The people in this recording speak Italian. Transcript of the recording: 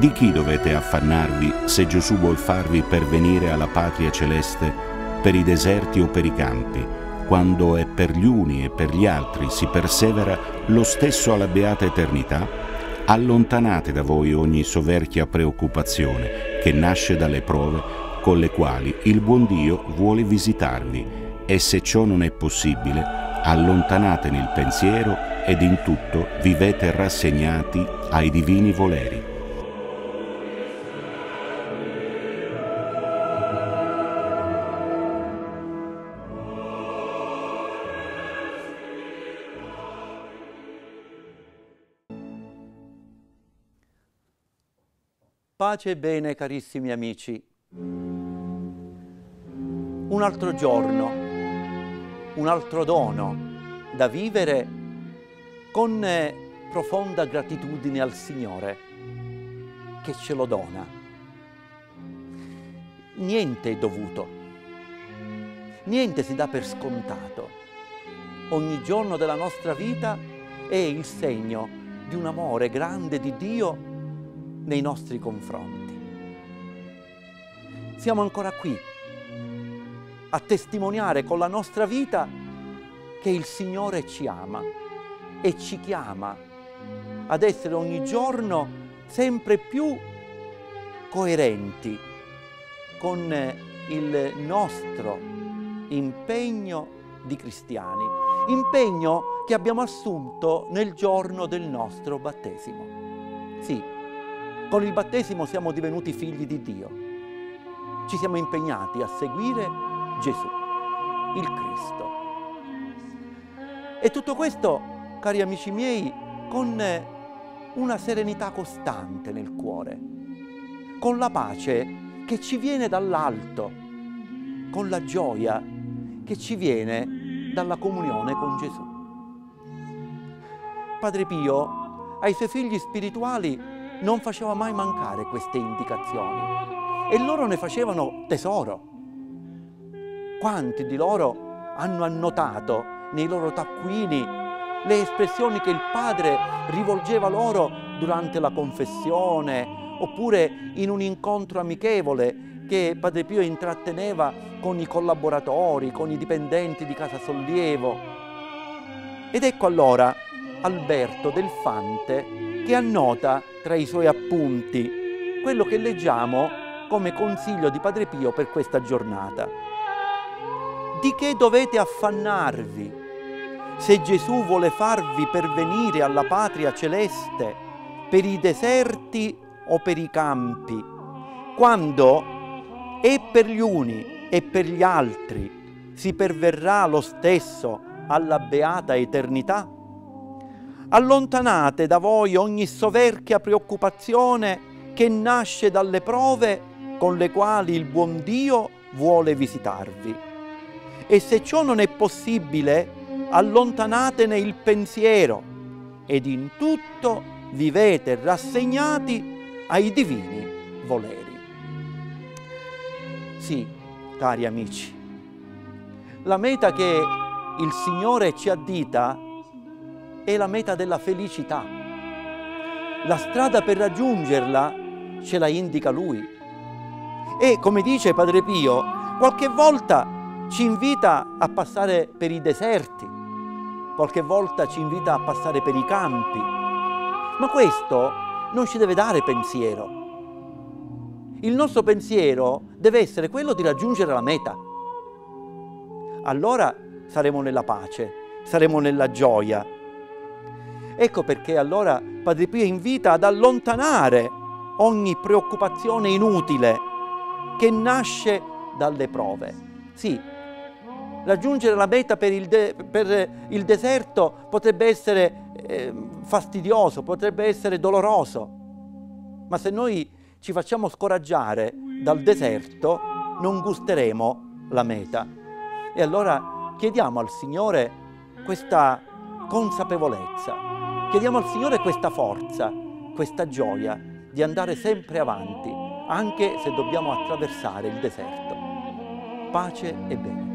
Di chi dovete affannarvi se Gesù vuol farvi pervenire alla patria celeste per i deserti o per i campi, quando è per gli uni e per gli altri si persevera lo stesso alla beata eternità? Allontanate da voi ogni soverchia preoccupazione che nasce dalle prove con le quali il buon Dio vuole visitarvi, e se ciò non è possibile, allontanatene il pensiero ed in tutto vivete rassegnati ai divini voleri. Pace e bene, carissimi amici. Un altro giorno, un altro dono da vivere con profonda gratitudine al Signore che ce lo dona. Niente è dovuto, niente si dà per scontato. Ogni giorno della nostra vita è il segno di un amore grande di Dio nei nostri confronti. Siamo ancora qui a testimoniare con la nostra vita che il Signore ci ama e ci chiama ad essere ogni giorno sempre più coerenti con il nostro impegno di cristiani, impegno che abbiamo assunto nel giorno del nostro battesimo. Sì, con il battesimo siamo divenuti figli di Dio. Ci siamo impegnati a seguire Gesù, il Cristo. E tutto questo, cari amici miei, con una serenità costante nel cuore, con la pace che ci viene dall'alto, con la gioia che ci viene dalla comunione con Gesù. Padre Pio, ai suoi figli spirituali, non faceva mai mancare queste indicazioni e loro ne facevano tesoro. Quanti di loro hanno annotato nei loro taccuini le espressioni che il Padre rivolgeva loro durante la confessione oppure in un incontro amichevole che Padre Pio intratteneva con i collaboratori, con i dipendenti di Casa Sollievo. Ed ecco allora Alberto Del Fante che annota tra i suoi appunti quello che leggiamo come consiglio di Padre Pio per questa giornata. Di che dovete affannarvi se Gesù vuole farvi pervenire alla patria celeste per i deserti o per i campi, quando e per gli uni e per gli altri si perverrà lo stesso alla beata eternità? Allontanate da voi ogni soverchia preoccupazione che nasce dalle prove con le quali il buon Dio vuole visitarvi. E se ciò non è possibile, allontanatene il pensiero ed in tutto vivete rassegnati ai divini voleri. Sì, cari amici, la meta che il Signore ci addita è la meta della felicità. La strada per raggiungerla ce la indica Lui. E, come dice Padre Pio, qualche volta ci invita a passare per i deserti, qualche volta ci invita a passare per i campi. Ma questo non ci deve dare pensiero. Il nostro pensiero deve essere quello di raggiungere la meta. Allora saremo nella pace, saremo nella gioia. Ecco perché allora Padre Pio invita ad allontanare ogni preoccupazione inutile che nasce dalle prove. Sì, raggiungere la meta per il deserto potrebbe essere fastidioso, potrebbe essere doloroso, ma se noi ci facciamo scoraggiare dal deserto non gusteremo la meta. E allora chiediamo al Signore questa consapevolezza. Chiediamo al Signore questa forza, questa gioia di andare sempre avanti, anche se dobbiamo attraversare il deserto. Pace e bene.